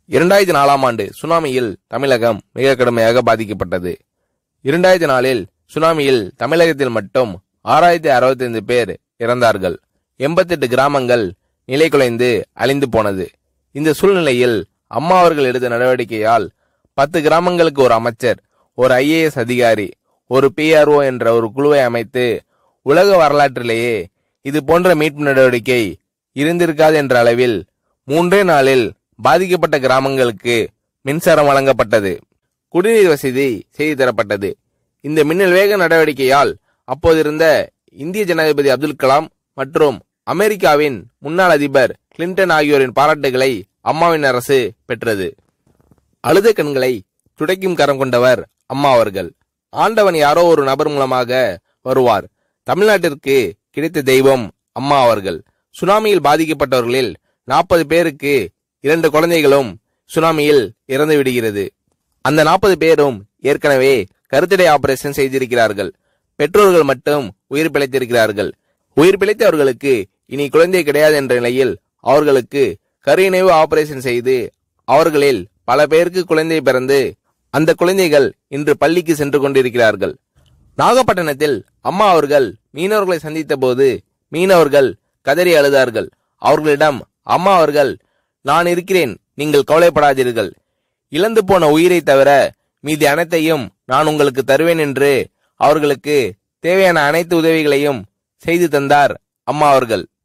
2004ஆம் ஆண்டு சுனாமியில் தமிழகம் மிக கடுமையாக பாதிக்கப்பட்டது. 2004இல் சுனாமியில் தமிழகத்தில் மட்டும் 6065 பேர் இறந்தார்கள். 88 கிராமங்கள் நிலை குலைந்து அழிந்து போனது. இந்த சூழ்நிலையில் அம்மா அவர்கள் எடுத்த நடவடிக்கையால் 10 கிராமங்களுக்கு ஒரு அமைச்சர், ஒரு IAS அதிகாரி, ஒரு PRO என்ற ஒரு குழுவை அமைத்து உலக வரலாற்றிலேயே இது போன்ற மீட்பு நடவடிக்கை இருந்திருக்காது என்ற அளவில் 3 நாளில் பாதிக்கப்பட்ட கிராமங்களுக்கு மின்சாரம் வழங்கப்பட்டது. குடிநீர் வசதி செய்து தரப்பட்டது. இந்த மின்னல் வேக நடவடிக்கையால் அப்போதிருந்த இந்திய ஜனாதிபதி அப்துல் கலாம் மற்றும் அமெரிக்காவின் முன்னாள் அதிபர் கிளின்டன் ஆகியோரின் பாராட்டுகளை அம்மாவின் அரசு பெற்றது. அழுத கண்களை துடைக்கும் கரம் கொண்டவர் அம்மா அவர்கள். ஆண்டவன் யாரோ ஒரு நபர் மூலமாக வருவார். தமிழ்நாட்டிற்கு கிடைத்த தெய்வம் அம்மா அவர்கள். சுனாமியில் பாதிக்கப்பட்டவர்களில் 40 பேருக்கு 2 குழந்தைகளும் சுனாமியில் இறந்து விடுகிறது. அந்த 40 பேரும் ஏற்கனவே கருத்தடை ஆபரேஷன் செய்திருக்கிறார்கள். பெற்றோர்கள் மட்டும் உயிர் பிழைத்திருக்கிறார்கள். உயிர் பிழைத்தவர்களுக்கு இனி குழந்தை கிடையாது என்ற நிலையில் அவர்களுக்கு கருணைவு ஆபரேஷன் செய்து அவர்களில் பல பேருக்கு குழந்தை பிறந்து அந்த குழந்தைகள் இன்று பள்ளிக்கு சென்று கொண்டிருக்கிறார்கள். நாகப்பட்டினத்தில் அம்மா அவர்கள் மீனவர்களை சந்தித்த போது மீனவர்கள் கதறி அழுதார்கள். அவர்களிடம் அம்மா அவர்கள், நான் இருக்கிறேன், நீங்கள் கவலைப்படாதீர்கள், இழந்து போன உயிரை தவிர மீதி அனைத்தையும் நான் உங்களுக்கு தருவேன் என்று அவர்களுக்கு தேவையான அனைத்து உதவிகளையும் செய்து தந்தார் அம்மா அவர்கள்.